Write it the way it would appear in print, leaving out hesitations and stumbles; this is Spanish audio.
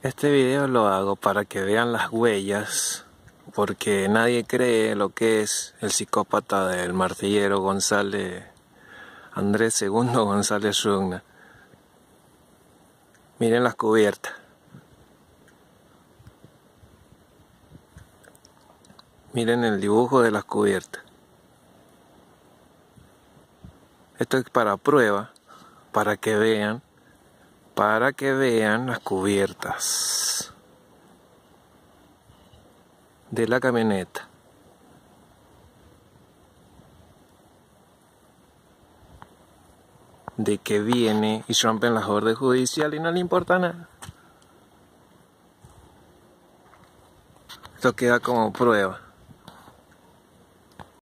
Este video lo hago para que vean las huellas, porque nadie cree lo que es el psicópata del martillero González, Andrés II González Rugna. Miren las cubiertas. Miren el dibujo de las cubiertas. Esto es para prueba, para que vean las cubiertas de la camioneta. De que viene y rompen las órdenes judiciales y no le importa nada. Esto queda como prueba.